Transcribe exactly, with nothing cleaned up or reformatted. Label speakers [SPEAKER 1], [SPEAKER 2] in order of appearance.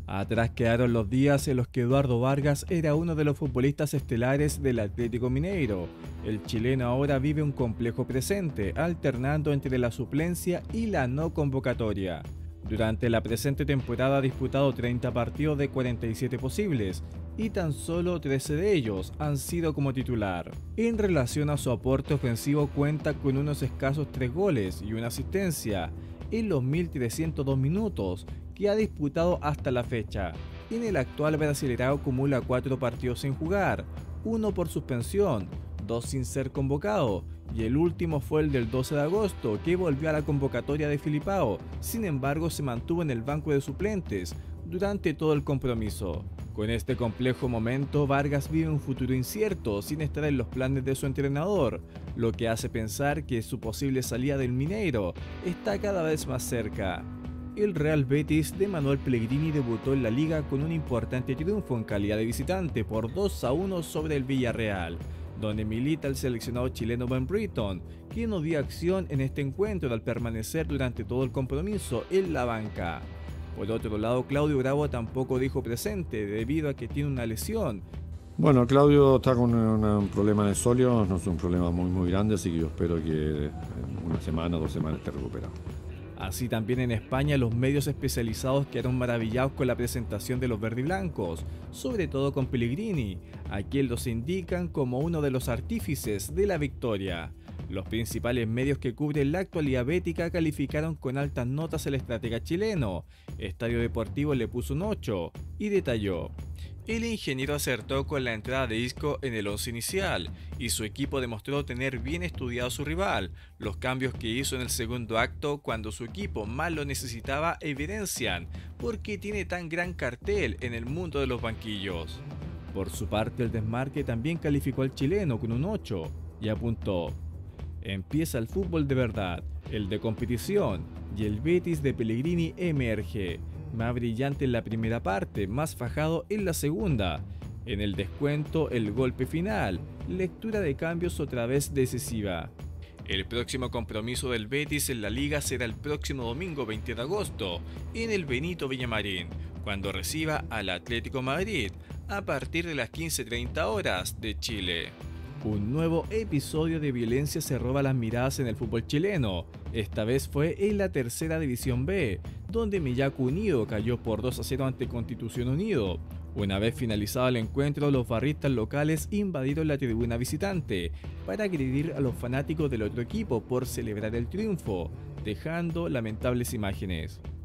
[SPEAKER 1] Atrás quedaron los días en los que Eduardo Vargas era uno de los futbolistas estelares del Atlético Mineiro. El chileno ahora vive un complejo presente, alternando entre la suplencia y la no convocatoria. Durante la presente temporada ha disputado treinta partidos de cuarenta y siete posibles, y tan solo trece de ellos han sido como titular. En relación a su aporte ofensivo, cuenta con unos escasos tres goles y una asistencia en los mil trescientos dos minutos que ha disputado hasta la fecha. En el actual Brasileirao acumula cuatro partidos sin jugar, uno por suspensión, dos sin ser convocado, y el último fue el del doce de agosto, que volvió a la convocatoria de Filipao. Sin embargo, se mantuvo en el banco de suplentes durante todo el compromiso. Con este complejo momento, Vargas vive un futuro incierto, sin estar en los planes de su entrenador, lo que hace pensar que su posible salida del Mineiro está cada vez más cerca. El Real Betis de Manuel Pellegrini debutó en la liga con un importante triunfo en calidad de visitante por dos a uno sobre el Villarreal, donde milita el seleccionado chileno Ben Britton, quien no dio acción en este encuentro al permanecer durante todo el compromiso en la banca. Por otro lado, Claudio Bravo tampoco dijo presente debido a que tiene una lesión.
[SPEAKER 2] Bueno, Claudio está con una, un problema en el sóleo, no es un problema muy muy grande, así que yo espero que en una semana o dos semanas esté recuperado.
[SPEAKER 1] Así también en España los medios especializados quedaron maravillados con la presentación de los verdiblancos, sobre todo con Pellegrini, a quien los indican como uno de los artífices de la victoria. Los principales medios que cubren la actualidad bética calificaron con altas notas al estratega chileno. Estadio Deportivo le puso un ocho y detalló: el ingeniero acertó con la entrada de Isco en el once inicial y su equipo demostró tener bien estudiado a su rival. Los cambios que hizo en el segundo acto cuando su equipo más lo necesitaba evidencian por qué tiene tan gran cartel en el mundo de los banquillos. Por su parte, el Desmarque también calificó al chileno con un ocho y apuntó: empieza el fútbol de verdad, el de competición, y el Betis de Pellegrini emerge. Más brillante en la primera parte, más fajado en la segunda. En el descuento, el golpe final, lectura de cambios otra vez decisiva. El próximo compromiso del Betis en la liga será el próximo domingo veinte de agosto, en el Benito Villamarín, cuando reciba al Atlético Madrid, a partir de las quince treinta horas de Chile. Un nuevo episodio de violencia se roba las miradas en el fútbol chileno. Esta vez fue en la tercera división B, donde Millaco Unido cayó por dos a cero ante Constitución Unido. Una vez finalizado el encuentro, los barristas locales invadieron la tribuna visitante para agredir a los fanáticos del otro equipo por celebrar el triunfo, dejando lamentables imágenes.